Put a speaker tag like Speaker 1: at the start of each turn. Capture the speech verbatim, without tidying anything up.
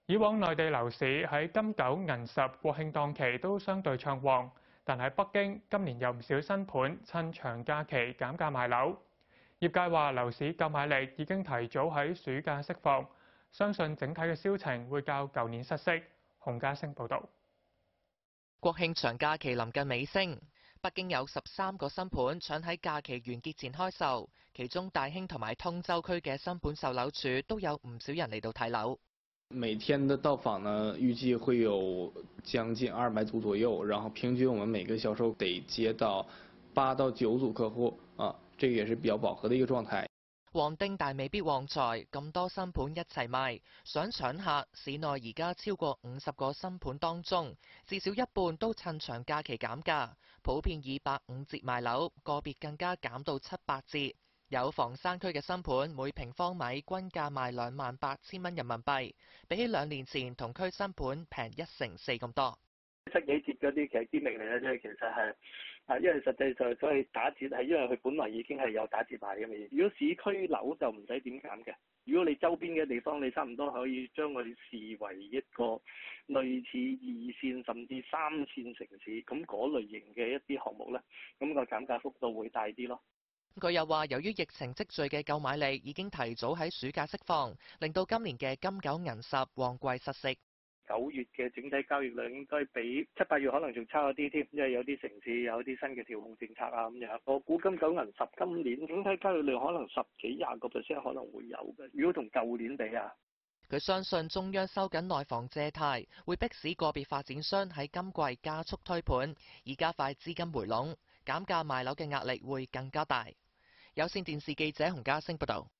Speaker 1: 以往內地樓市喺金九銀十國慶檔期都相對暢旺，但喺北京今年有唔少新盤趁長假期減價賣樓。業界話樓市購買力已經提早喺暑假釋放，相信整體嘅銷情會較舊年失色。洪家星報導。
Speaker 2: 國慶長假期臨近尾聲，北京有十三個新盤搶喺假期完結前開售，其中大興同埋通州區嘅新盤售樓處都有唔少人嚟到睇樓。
Speaker 3: 每天的到訪呢，預計會有將近二百組左右，然後平均我們每個銷售得接到八到九組客戶，啊，這個也是比較飽和的一個狀態。
Speaker 2: 旺丁但未必旺財，咁多新盤一齊賣，想搶客，市內而家超過五十個新盤當中，至少一半都趁長假期減價，普遍以百五折賣樓，個別更加減到七八折。有房山區嘅新盤，每平方米均價賣兩萬八千蚊人民幣，比起兩年前同區新盤平一成四咁多。
Speaker 4: 七幾折嗰啲其實堅力嚟咧，即係其實係啊，因為實際上所謂打折係因為佢本來已經係有打折賣嘅嘢。如果市區樓就唔使點減嘅，如果你周邊嘅地方你差唔多可以將佢視為一個類似二線甚至三線城市咁嗰類型嘅一啲項目咧，咁個減價幅度會大啲咯。
Speaker 2: 佢又話，由於疫情積聚嘅購買力已經提早喺暑假釋放，令到今年嘅金九銀十旺季失色。
Speaker 4: 九月嘅整體交易量應該比七八月可能仲差一啲添，因為有啲城市有啲新嘅調控政策啊咁樣。我估金九銀十今年整體交易量可能十幾廿個 percent 可能會有嘅。如果同舊年比啊，
Speaker 2: 佢相信中央收緊內房借貸，會迫使個別發展商喺今季加速推盤，以加快資金回籠，減價賣樓嘅壓力會更加大。有線電視記者洪家星報導。